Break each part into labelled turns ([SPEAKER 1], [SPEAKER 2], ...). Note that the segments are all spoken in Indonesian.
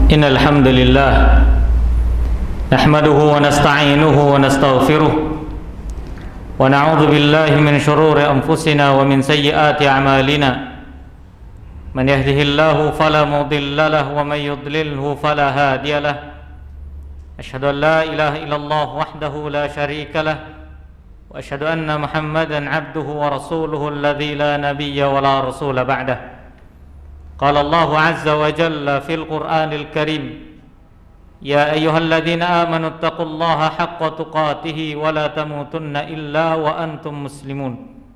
[SPEAKER 1] إن الحمد لله نحمده ونستعينه ونستغفره ونعوذ بالله من شرور أنفسنا ومن سيئات أعمالنا من يهده الله فلا مضل له ومن يضلله فلا هادي له أشهد أن لا إله إلا الله وحده لا شريك له وأشهد أن محمدا عبده ورسوله الذي لا نبي ولا رسول بعده قال الله عز وجل في القرآن الكريم يا أيها الذين آمنوا اتقوا الله حق تقاته ولا تموتن إلا وأنتم مسلمون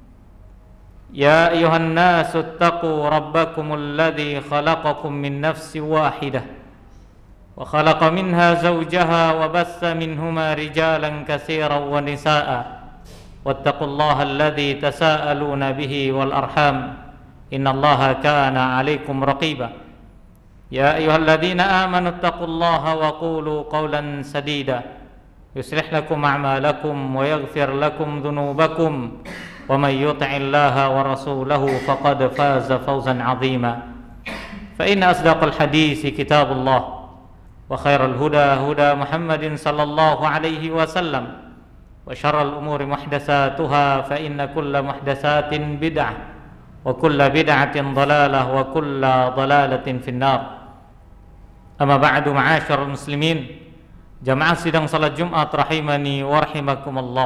[SPEAKER 1] يا أيها الناس اتقوا ربكم الذي خلقكم من نفس واحدة وخلق منها زوجها وبث منهما رجالا كثيرا ونساء واتقوا الله الذي تساءلون به والأرحام إن الله كان عليكم رقيبا يا أيها الذين آمنوا اتقوا الله وقولوا قولا سديدا يصلح لكم أعمالكم ويغفر لكم ذنوبكم ومن يطع الله ورسوله فقد فاز فوزا عظيما فإن أصدق الحديث كتاب الله وخير الهدى هدى محمد صلى الله عليه وسلم وشر الأمور محدثاتها فإن كل محدثات بدعة وكل بدعة ضلالة وكل ضلالة في النار أما بعد معاشر المسلمين jamaah sidang salat Jumat rahimani wa rahimakumullah.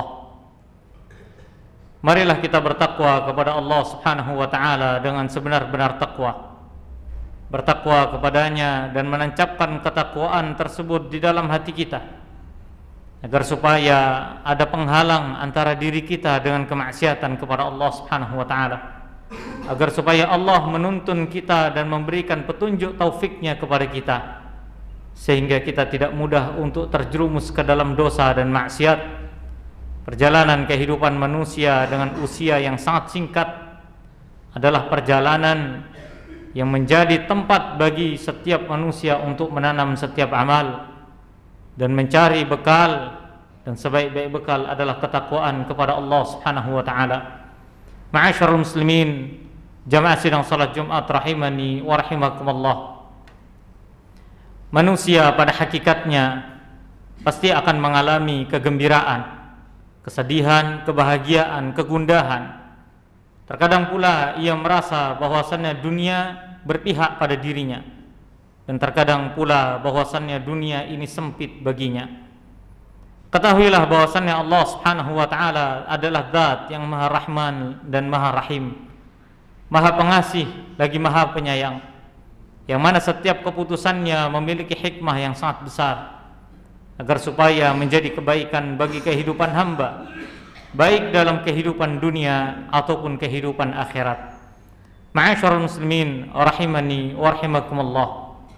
[SPEAKER 1] Marilah kita bertakwa kepada Allah Subhanahu wa taala dengan sebenar-benar takwa. Bertakwa kepadanya dan menancapkan ketakwaan tersebut di dalam hati kita agar supaya ada penghalang antara diri kita dengan kemaksiatan kepada Allah Subhanahu wa taala. Agar supaya Allah menuntun kita dan memberikan petunjuk taufiknya kepada kita sehingga kita tidak mudah untuk terjerumus ke dalam dosa dan maksiat. Perjalanan kehidupan manusia dengan usia yang sangat singkat adalah perjalanan yang menjadi tempat bagi setiap manusia untuk menanam setiap amal dan mencari bekal, dan sebaik-baik bekal adalah ketakwaan kepada Allah Subhanahu wa taala. Ma'asyarul muslimin, jamaah sidang salat Jumat rahimani wa rahimakumullah. Manusia pada hakikatnya pasti akan mengalami kegembiraan, kesedihan, kebahagiaan, kegundahan. Terkadang pula ia merasa bahwasannya dunia berpihak pada dirinya, dan terkadang pula bahwasannya dunia ini sempit baginya. Ketahuilah bahwasannya Allah Subhanahu wa taala adalah zat yang Maha Rahman dan Maha Rahim, Maha Pengasih lagi Maha Penyayang, yang mana setiap keputusannya memiliki hikmah yang sangat besar agar supaya menjadi kebaikan bagi kehidupan hamba, baik dalam kehidupan dunia ataupun kehidupan akhirat. Ma'asyarul muslimin rahimani wa rahimakumullah.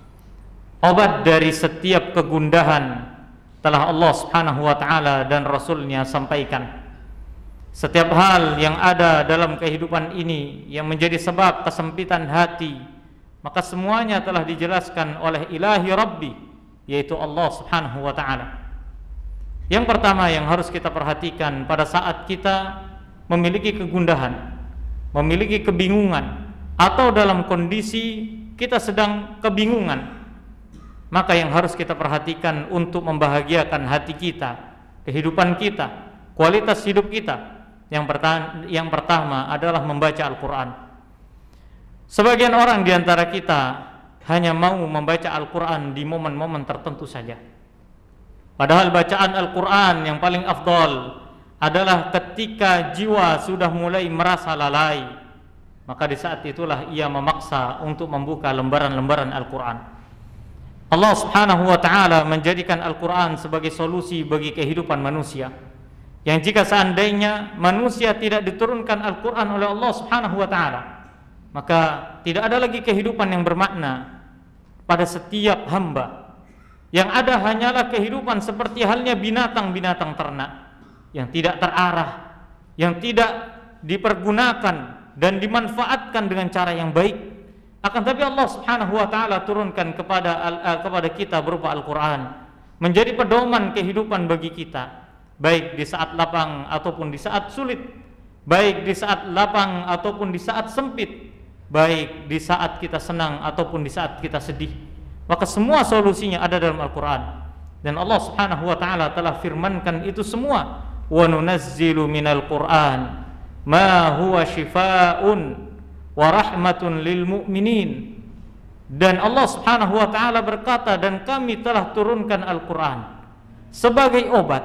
[SPEAKER 1] Obat dari setiap kegundahan telah Allah Subhanahu wa taala dan Rasulnya sampaikan. Setiap hal yang ada dalam kehidupan ini yang menjadi sebab kesempitan hati, maka semuanya telah dijelaskan oleh Ilahi Rabbi, yaitu Allah Subhanahu wa taala. Yang pertama yang harus kita perhatikan pada saat kita memiliki kegundahan, memiliki kebingungan, atau dalam kondisi kita sedang kebingungan, maka yang harus kita perhatikan untuk membahagiakan hati kita, kehidupan kita, kualitas hidup kita, yang pertama adalah membaca Al-Quran. Sebagian orang di antara kita hanya mau membaca Al-Quran di momen-momen tertentu saja. Padahal bacaan Al-Quran yang paling afdal adalah ketika jiwa sudah mulai merasa lalai, maka di saat itulah ia memaksa untuk membuka lembaran-lembaran Al-Quran. Allah Subhanahu wa taala menjadikan Al-Quran sebagai solusi bagi kehidupan manusia, yang jika seandainya manusia tidak diturunkan Al-Quran oleh Allah Subhanahu wa taala, maka tidak ada lagi kehidupan yang bermakna pada setiap hamba. Yang ada hanyalah kehidupan seperti halnya binatang-binatang ternak yang tidak terarah, yang tidak dipergunakan dan dimanfaatkan dengan cara yang baik. Akan tapi Allah Subhanahu wa taala turunkan kepada kita berupa Al-Quran, menjadi pedoman kehidupan bagi kita, baik di saat lapang ataupun di saat sulit, baik di saat lapang ataupun di saat sempit, baik di saat kita senang ataupun di saat kita sedih. maka semua solusinya ada dalam Al-Quran. Dan Allah Subhanahu wa ta'ala telah firmankan itu semua, wa nunazzilu minal Qur'an ma huwa shifaa'un wa rahmatun lil mu'minin. Dan Allah Subhanahu wa ta'ala berkata, dan kami telah turunkan Al-Quran sebagai obat.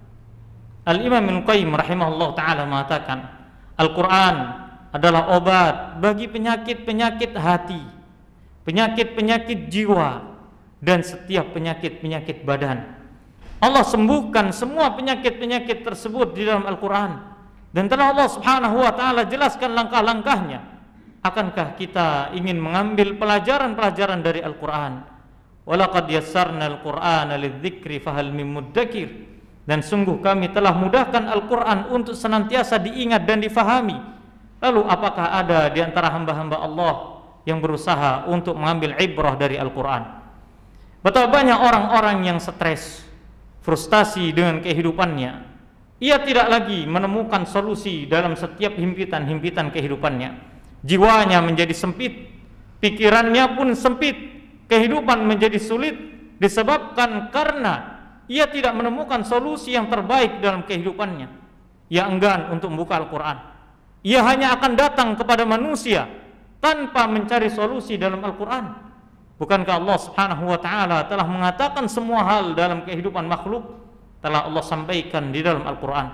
[SPEAKER 1] Al-Imam Ibnu Qayyim rahimahullah ta'ala mengatakan, Al-Quran adalah obat bagi penyakit-penyakit hati, penyakit-penyakit jiwa, dan setiap penyakit-penyakit badan. Allah sembuhkan semua penyakit-penyakit tersebut di dalam Al-Quran. Dan telah Allah Subhanahu wa ta'ala jelaskan langkah-langkahnya. Akankah kita ingin mengambil pelajaran-pelajaran dari Al-Quran? Walaqad yassarna al-Qur'ana lidzikri fahal mim muddakir. Dan sungguh kami telah mudahkan Al-Quran untuk senantiasa diingat dan difahami. Lalu apakah ada di antara hamba-hamba Allah yang berusaha untuk mengambil ibrah dari Al-Quran? Betapa banyak orang-orang yang stres, frustasi dengan kehidupannya. Ia tidak lagi menemukan solusi dalam setiap himpitan-himpitan kehidupannya. Jiwanya menjadi sempit, pikirannya pun sempit, kehidupan menjadi sulit disebabkan karena ia tidak menemukan solusi yang terbaik dalam kehidupannya. Ia enggan untuk membuka Al-Quran. Ia hanya akan datang kepada manusia tanpa mencari solusi dalam Al-Quran. Bukankah Allah Subhanahu wa ta'ala telah mengatakan semua hal dalam kehidupan makhluk telah Allah sampaikan di dalam Al-Quran?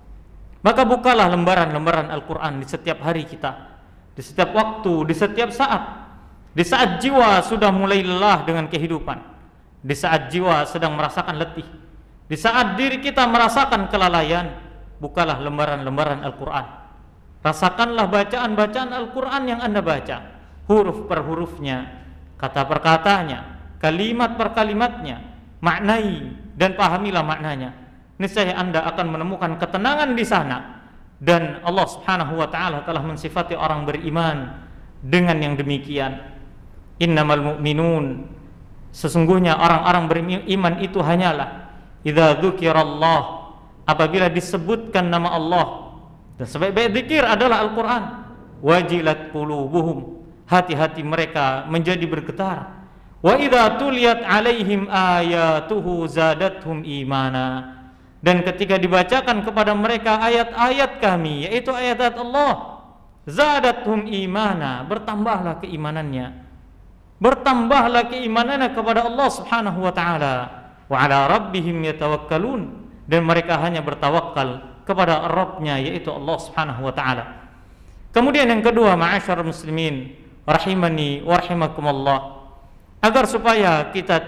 [SPEAKER 1] Maka bukalah lembaran-lembaran Al-Quran di setiap hari kita, di setiap waktu, di setiap saat. Di saat jiwa sudah mulai lelah dengan kehidupan, di saat jiwa sedang merasakan letih, di saat diri kita merasakan kelalaian, bukalah lembaran-lembaran Al-Quran. Rasakanlah bacaan-bacaan Al-Quran yang Anda baca, huruf per hurufnya, kata per katanya, kalimat per kalimatnya, maknai dan pahamilah maknanya. Niscaya Anda akan menemukan ketenangan di sana. Dan Allah Subhanahu wa ta'ala telah mensifati orang beriman dengan yang demikian. Innamal mu'minun, sesungguhnya orang-orang beriman itu hanyalah idza dzukirallah, apabila disebutkan nama Allah. Dan sebaik-baik zikir adalah Al-Quran. Wajilat qulubuhum, hati-hati mereka menjadi bergetar. Wa idza tuliyat alaihim ayatuhu zadathum imana, dan ketika dibacakan kepada mereka ayat-ayat kami, yaitu ayat-ayat Allah, zadathum imana, bertambahlah keimanannya, bertambahlah keimanannya kepada Allah Subhanahu wa ta'ala. Wa ala rabbihim yatawakkalun, dan mereka hanya bertawakal kepada Rabbnya, yaitu Allah Subhanahu wa ta'ala. Kemudian yang kedua, ma'asyarul muslimin rahimani wa rahimakumullah, agar supaya kita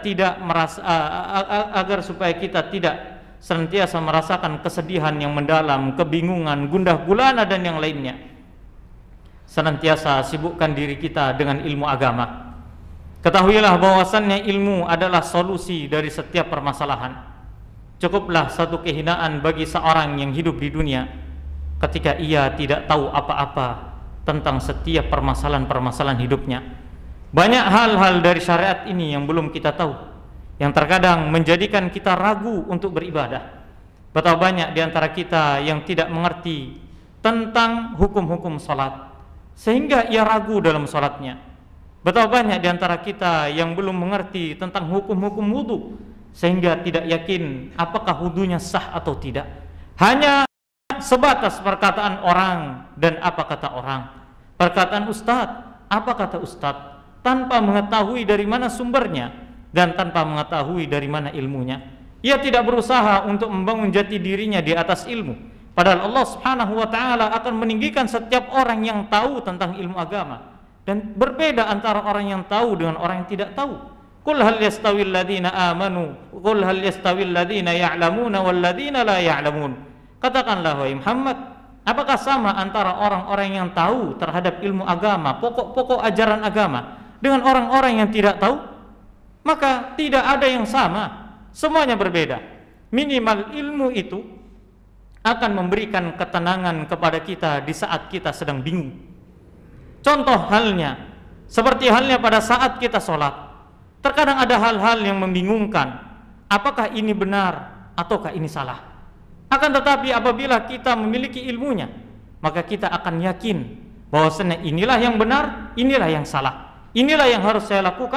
[SPEAKER 1] tidak senantiasa merasakan kesedihan yang mendalam, kebingungan, gundah gulana dan yang lainnya, senantiasa sibukkan diri kita dengan ilmu agama. Ketahuilah bahwasannya ilmu adalah solusi dari setiap permasalahan. Cukuplah satu kehinaan bagi seorang yang hidup di dunia ketika ia tidak tahu apa-apa tentang setiap permasalahan-permasalahan hidupnya. Banyak hal-hal dari syariat ini yang belum kita tahu, yang terkadang menjadikan kita ragu untuk beribadah. Betapa banyak di antara kita yang tidak mengerti tentang hukum-hukum salat, sehingga ia ragu dalam salatnya. Betapa banyak di antara kita yang belum mengerti tentang hukum-hukum wudu, sehingga tidak yakin apakah wudunya sah atau tidak. Hanya sebatas perkataan orang dan apa kata orang, perkataan ustadz, apa kata ustadz, tanpa mengetahui dari mana sumbernya dan tanpa mengetahui dari mana ilmunya. Ia tidak berusaha untuk membangun jati dirinya di atas ilmu, padahal Allah Subhanahu wa ta'ala akan meninggikan setiap orang yang tahu tentang ilmu agama. Dan berbeda antara orang yang tahu dengan orang yang tidak tahu. Qul hal yastawil ladzina amanu, qul hal yastawil ladzina ya'lamuna wal ladzina la ya'lamun. Katakanlah wahai Muhammad, apakah sama antara orang-orang yang tahu terhadap ilmu agama, pokok-pokok ajaran agama, dengan orang-orang yang tidak tahu? Maka tidak ada yang sama, semuanya berbeda. Minimal ilmu itu akan memberikan ketenangan kepada kita di saat kita sedang bingung. Contoh halnya, seperti halnya pada saat kita sholat, terkadang ada hal-hal yang membingungkan, apakah ini benar ataukah ini salah. Akan tetapi apabila kita memiliki ilmunya, maka kita akan yakin bahwasanya inilah yang benar, inilah yang salah, inilah yang harus saya lakukan,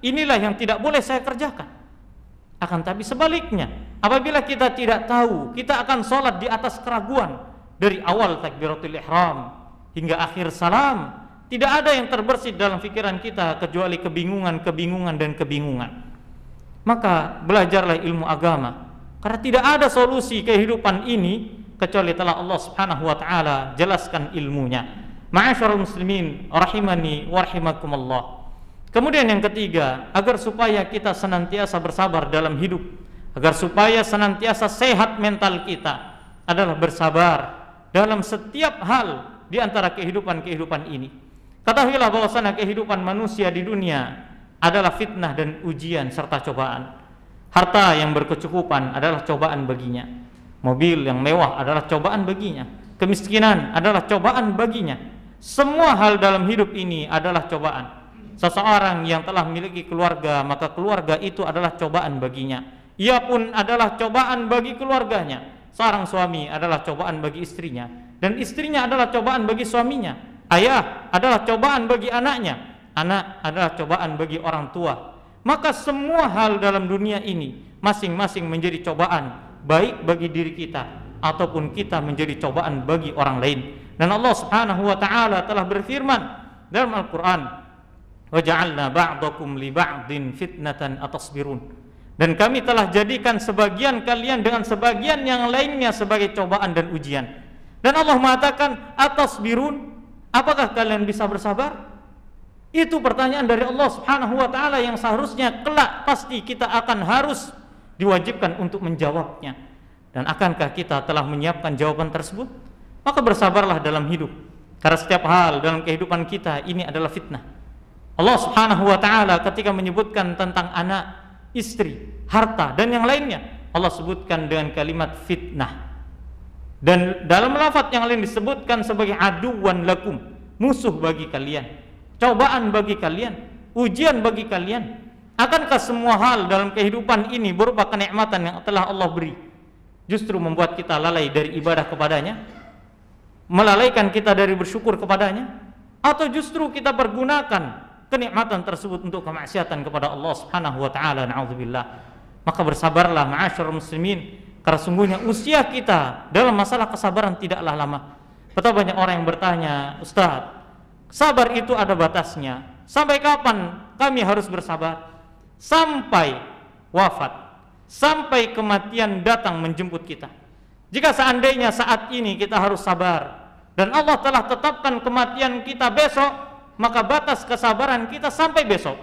[SPEAKER 1] inilah yang tidak boleh saya kerjakan. Akan tapi sebaliknya, apabila kita tidak tahu, kita akan sholat di atas keraguan dari awal takbiratul ihram hingga akhir salam. Tidak ada yang terbersih dalam pikiran kita kecuali kebingungan dan kebingungan. Maka belajarlah ilmu agama, karena tidak ada solusi kehidupan ini kecuali telah Allah Subhanahu wa taala jelaskan ilmunya. Ma'asyiral muslimin rahimani wa rahimakumullah. Kemudian yang ketiga, agar supaya kita senantiasa bersabar dalam hidup, agar supaya senantiasa sehat mental kita, adalah bersabar dalam setiap hal di antara kehidupan ini. Ketahuilah bahwasanya kehidupan manusia di dunia adalah fitnah dan ujian serta cobaan. Harta yang berkecukupan adalah cobaan baginya. Mobil yang mewah adalah cobaan baginya. Kemiskinan adalah cobaan baginya. Semua hal dalam hidup ini adalah cobaan. Seseorang yang telah memiliki keluarga, maka keluarga itu adalah cobaan baginya. Ia pun adalah cobaan bagi keluarganya. Seorang suami adalah cobaan bagi istrinya, dan istrinya adalah cobaan bagi suaminya. Ayah adalah cobaan bagi anaknya. Anak adalah cobaan bagi orang tua. Maka semua hal dalam dunia ini masing-masing menjadi cobaan, baik bagi diri kita ataupun kita menjadi cobaan bagi orang lain. Dan Allah Subhanahu wa taala telah berfirman dalam Al-Qur'an, wa ja'alna ba'dakum li ba'din fitnatan atasbirun. Dan kami telah jadikan sebagian kalian dengan sebagian yang lainnya sebagai cobaan dan ujian. Dan Allah mengatakan atasbirun, apakah kalian bisa bersabar? Itu pertanyaan dari Allah Subhanahu wa taala yang seharusnya kelak pasti kita akan harus diwajibkan untuk menjawabnya. Dan akankah kita telah menyiapkan jawaban tersebut? Maka bersabarlah dalam hidup, karena setiap hal dalam kehidupan kita ini adalah fitnah. Allah Subhanahu wa taala ketika menyebutkan tentang anak, istri, harta dan yang lainnya, Allah sebutkan dengan kalimat fitnah. Dan dalam lafaz yang lain disebutkan sebagai aduwan lakum, musuh bagi kalian, cobaan bagi kalian, ujian bagi kalian. Akankah semua hal dalam kehidupan ini berupa kenikmatan yang telah Allah beri justru membuat kita lalai dari ibadah kepadanya, melalaikan kita dari bersyukur kepadanya, atau justru kita pergunakan kenikmatan tersebut untuk kemaksiatan kepada Allah Subhanahu wa taala? Na'udzubillah. Maka bersabarlah ma'asyiral muslimin, karena sungguhnya usia kita dalam masalah kesabaran tidaklah lama. Betapa banyak orang yang bertanya, Ustaz, sabar itu ada batasnya. Sampai kapan kami harus bersabar? Sampai wafat, sampai kematian datang menjemput kita. Jika seandainya saat ini kita harus sabar dan Allah telah tetapkan kematian kita besok, maka batas kesabaran kita sampai besok.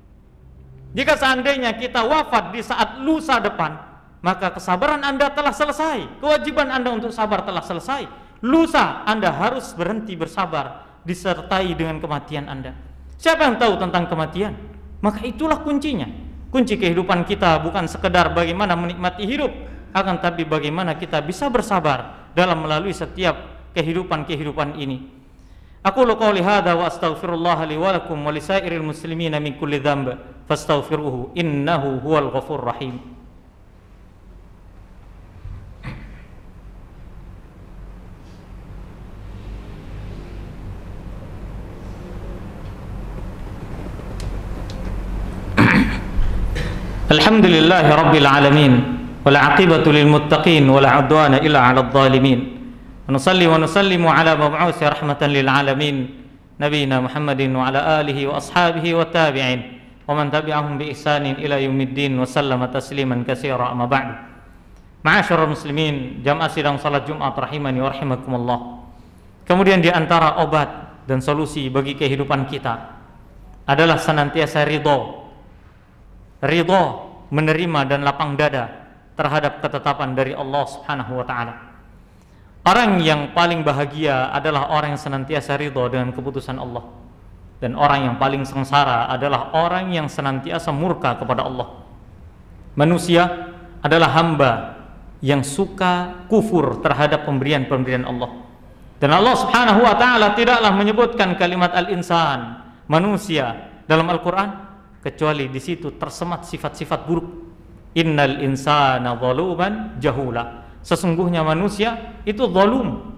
[SPEAKER 1] Jika seandainya kita wafat di saat lusa depan, maka kesabaran Anda telah selesai. Kewajiban Anda untuk sabar telah selesai. Lusa Anda harus berhenti bersabar, disertai dengan kematian Anda. Siapa yang tahu tentang kematian? Maka itulah kuncinya. Kunci kehidupan kita bukan sekedar bagaimana menikmati hidup, akan tapi bagaimana kita bisa bersabar dalam melalui setiap kehidupan ini. Aku qouli hadza wa astaghfirullah li wa lakum wa lisairil muslimina min kulli dhanb fastaghfiruhu innahu huwal ghafurur rahim. Alhamdulillahi rabbil alamin wal 'aqibatu lil muttaqin wala 'udwana illa 'alal zalimin. Nusalli wa nusallimu ala mab'uts rahmatan lil alamin nabiyina Muhammadin wa ala alihi wa ashabihi wa tabi'in wa man tabi'ahum bi ihsanin ila yaumiddin wa sallama tasliman katsira amma ba'du. Ma'asyiral muslimin, jamaah sidang salat Jumat rahimani wa rahimakumullah. Kemudian di antara obat dan solusi bagi kehidupan kita adalah senantiasa ridho, menerima dan lapang dada terhadap ketetapan dari Allah Subhanahu wa taala. Orang yang paling bahagia adalah orang yang senantiasa ridho dengan keputusan Allah. Dan orang yang paling sengsara adalah orang yang senantiasa murka kepada Allah. Manusia adalah hamba yang suka kufur terhadap pemberian-pemberian Allah. Dan Allah Subhanahu wa taala tidaklah menyebutkan kalimat al-insan, manusia, dalam Al-Qur'an kecuali di situ tersemat sifat-sifat buruk. Innal insana zaluman jahula. Sesungguhnya manusia itu zalum.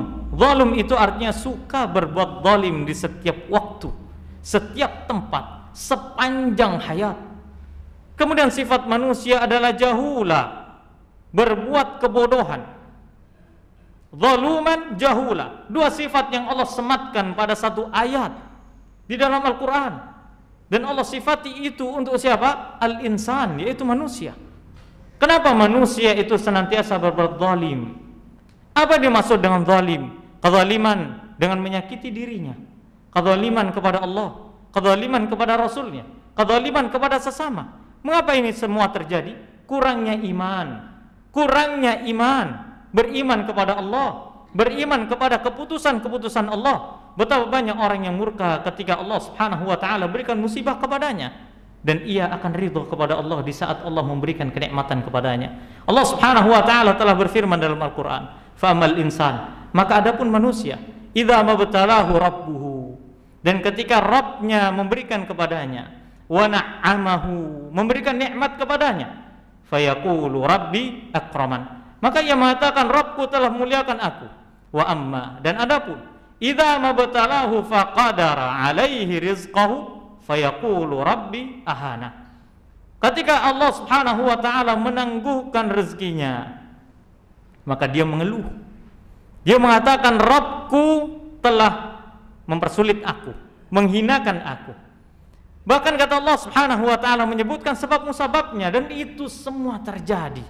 [SPEAKER 1] Zalum itu artinya suka berbuat zalim di setiap waktu, setiap tempat, sepanjang hayat. Kemudian sifat manusia adalah jahula, berbuat kebodohan. Zaluman, jahula, dua sifat yang Allah sematkan pada satu ayat di dalam Al-Quran. Dan Allah sifati itu untuk siapa? Al-insan, yaitu manusia. Kenapa manusia itu senantiasa berbuat zalim? Apa dimaksud dengan zalim? Kezaliman dengan menyakiti dirinya, kezaliman kepada Allah, kezaliman kepada Rasulnya, kezaliman kepada sesama. Mengapa ini semua terjadi? Kurangnya iman, beriman kepada Allah, beriman kepada keputusan-keputusan Allah. Betapa banyak orang yang murka ketika Allah Subhanahu wa taala berikan musibah kepadanya, dan ia akan ridho kepada Allah di saat Allah memberikan kenikmatan kepadanya. Allah Subhanahu wa taala telah berfirman dalam Al-Qur'an, "Fa'amal insan," maka adapun manusia, "idza mabtalahu rabbuhu," dan ketika Rabbnya memberikan kepadanya, "wa na'amahu," memberikan nikmat kepadanya, "fayaqulu rabbi akraman," maka ia mengatakan, Rabbku telah memuliakan aku. "Wa amma," dan adapun, "idza mabtalahu faqadara alaihi rizqahu fayaqulu rabbi ahana," ketika Allah Subhanahu wa taala menangguhkan rezekinya, maka dia mengeluh. Dia mengatakan, Rabbku telah mempersulit aku, menghinakan aku. Bahkan kata Allah Subhanahu wa taala menyebutkan sebab musababnya, dan itu semua terjadi.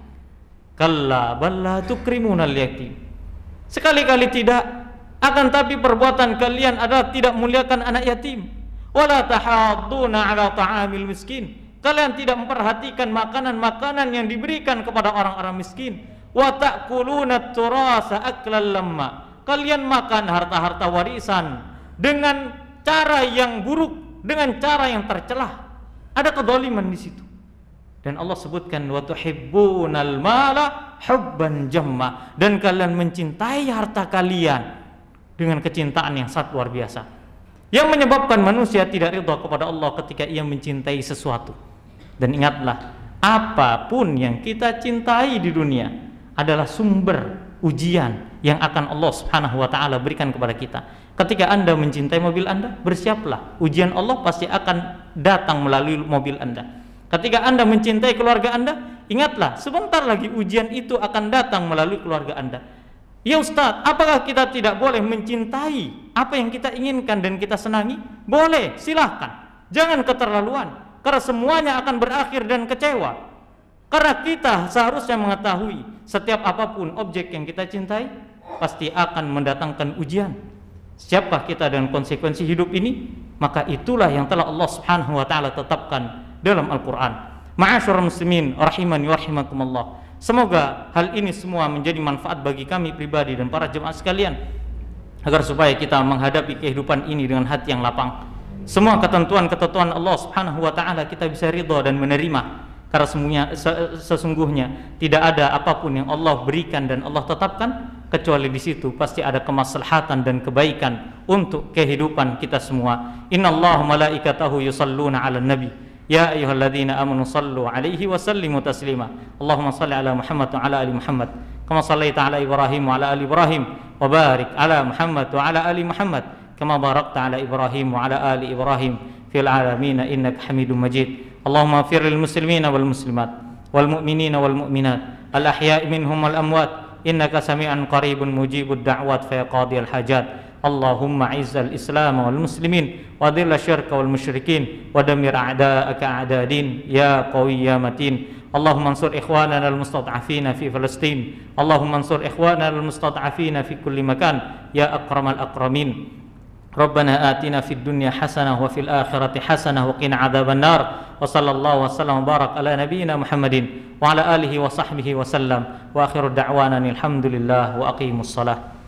[SPEAKER 1] Kalla balla tukrimunal yatim. Sekali-kali tidak, akan tapi perbuatan kalian adalah tidak muliakan anak yatim. Wala tahadduna ala ta'amil miskin. Kalian tidak memperhatikan makanan-makanan yang diberikan kepada orang-orang miskin. Wa ta'kuluna turasa aklan lamma. Kalian makan harta-harta warisan dengan cara yang buruk, dengan cara yang tercelah. Ada kezaliman di situ. Dan Allah sebutkan, wa tuhibbunal mala hubban jamma, dan kalian mencintai harta kalian dengan kecintaan yang sangat luar biasa, yang menyebabkan manusia tidak ridha kepada Allah ketika ia mencintai sesuatu. Dan ingatlah, apapun yang kita cintai di dunia adalah sumber ujian yang akan Allah Subhanahu wa taala berikan kepada kita. Ketika Anda mencintai mobil Anda, bersiaplah, ujian Allah pasti akan datang melalui mobil Anda. Ketika Anda mencintai keluarga Anda, ingatlah, sebentar lagi ujian itu akan datang melalui keluarga Anda. Ya Ustaz, apakah kita tidak boleh mencintai apa yang kita inginkan dan kita senangi? Boleh, silahkan. Jangan keterlaluan, karena semuanya akan berakhir dan kecewa. Karena kita seharusnya mengetahui, setiap apapun objek yang kita cintai pasti akan mendatangkan ujian. Siapkah kita dengan konsekuensi hidup ini? Maka itulah yang telah Allah Subhanahu wa taala tetapkan dalam Al-Quran. Ma'asyiral muslimin rahimani wa rahimakumullah. Semoga hal ini semua menjadi manfaat bagi kami pribadi dan para jemaah sekalian, agar supaya kita menghadapi kehidupan ini dengan hati yang lapang. Semua ketentuan-ketentuan Allah Subhanahu wa taala kita bisa ridha dan menerima, karena sesungguhnya tidak ada apapun yang Allah berikan dan Allah tetapkan kecuali di situ pasti ada kemaslahatan dan kebaikan untuk kehidupan kita semua. Innallaha malaikatahu yusalluna 'alan nabi. Ya ayyuhalladzina amanu sallu alaihi wa sallimu taslima. Allahumma salli ala Muhammad wa ala ali Muhammad kama sallaita ala Ibrahim wa ala ali Ibrahim, wa barik ala Muhammad wa ala ali Muhammad kama barakta ala Ibrahim wa ala ali Ibrahim fil alamin innaka Hamidum Majid. Allahumma ighfir lil muslimina wal muslimat wal mu'minina wal mu'minat al ahya'i minhum wal amwat innaka sami'an qaribun mujibud da'wat fa qadiyal hajat. Allahumma izzal Islam wal muslimin wa dhilla syirka wal musyrikin wa damir a'da'aka a'dadin ya qawi ya matin. Allahumma ansur ikhwanana al mustad'afina fi Palestin. Allahumma ansur ikhwanana al mustad'afina fi kulli makan ya akramal akramin. Rabbana atina fid dunya hasanah wa fil akhirati hasanah wa qina adzaban nar. Wa sallallahu wasallam barak ala nabiyyina Muhammadin wa ala alihi wa sahbihi wa sallam. Wa akhiru da'wana alhamdulillah wa aqimus salah.